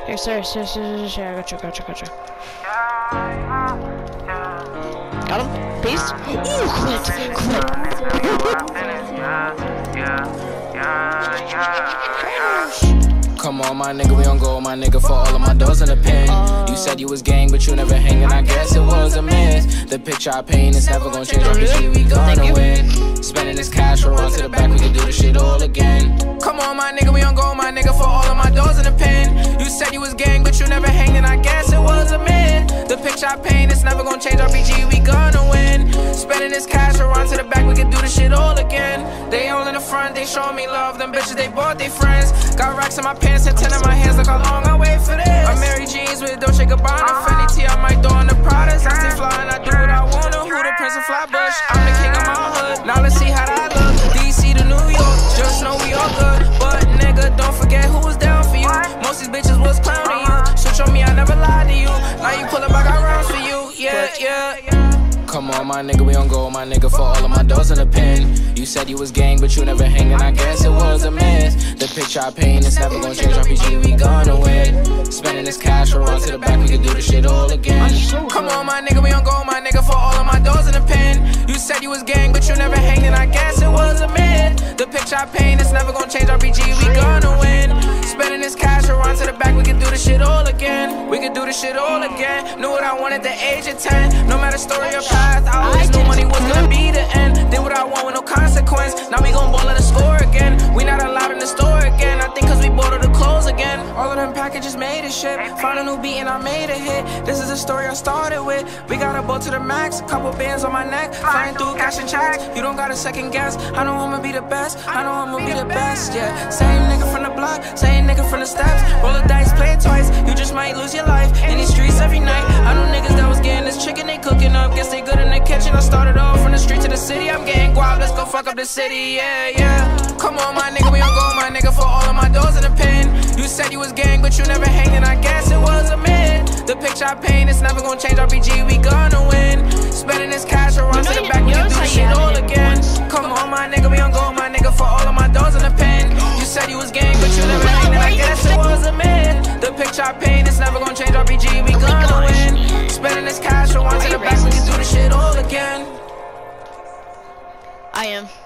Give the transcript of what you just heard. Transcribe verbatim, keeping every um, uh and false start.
Here, sir, sir, sir, sir, sir, I got you, got you, got you. Got him? Beast? Ooh, quit, quit. Come on, my nigga, we on go, my nigga, for all of my doors in the pen. You said you was gang, but you never hanging, I guess it was a miss. The picture I paint is never gonna change, R P G, we gonna win. Spending this cash, we'll run to the back, we can do this shit all again. Come on, my nigga, we on go, my nigga, for all of my doors in the pen. You said you was gang, but you never hanging, I guess it was a myth. The picture I paint is never gonna change, R P G, we gonna win. Spending this cash, we'll run to the back, we can do this shit all again. They all in the front, they showing me love, them bitches, they bought they friends. Got racks in my pants and ten in my hands, look how long I wait for this. I'm Mary Jeans with Dolce Gabbana, Fendi T, I might throw in the Pradas. I stay fly and I do what I wanna. Who the Prince of Flatbush? I'm the king of my hood. Now let's see how that look. D C to New York, just know we all good. But nigga, don't forget who was down for you. Most these bitches was clowning you. Switch on me, I never lied to you. Now you pull up, I got rounds for you. Yeah, yeah, yeah. Come on, my nigga, we on go, my nigga, for all of my doors in the pen. You said you was gang, but you never hanging, I guess it was a miss. The picture I paint is never gonna change, R P G, we gonna win. Spending this cash, we'll run to the back, we can do this shit all again. Come on, my nigga, we on go, my nigga, for all of my doors in the pen. You said you was gang, but you never hanging, I guess it was a myth. The picture I paint is never gonna change, R P G, we gonna win. Spending this cash, we'll run to the back, we can do this shit all again. We can do this shit all again. Knew what I wanted at the age of ten. No matter story or path, I always knew money was gonna be the end. Did what I want with no consequence. Now we gon' ball at the score again. We not allowed in the store again. I think cause we bought all the clothes again. All of them packages made a shit. Found a new beat and I made a hit. This is the story I started with. We got a boat to the max, a couple bands on my neck, flying through cash and checks. You don't got a second guess. I know I'ma be the best. I know I'ma be the best, yeah. Same nigga from the block, same nigga from the steps. Roll the dice, play it twice. You just might lose your life in these streets every night. I know niggas that was getting this chicken, they cooking up. Guess they good in the kitchen. I started off from the street to the city. I'm getting guap, let's go fuck up the city, yeah, yeah. Come on, my nigga, we on go, my nigga, for all of my doors in the pen. You said you was gang, but you never hanging, I guess it was a myth. The picture I paint is never gonna change, R P G, we gonna win. Spending this cash, we'll run to the back, we can do this shit all again. Come on, my nigga, we on go, my nigga, for all of my doors in the pen. You said you was gang, but you never hanging, I guess it was a myth. The picture I paint is never gonna change, R P G, we gonna win. Spending this cash, we'll run to the back, we can do this shit all again. I am.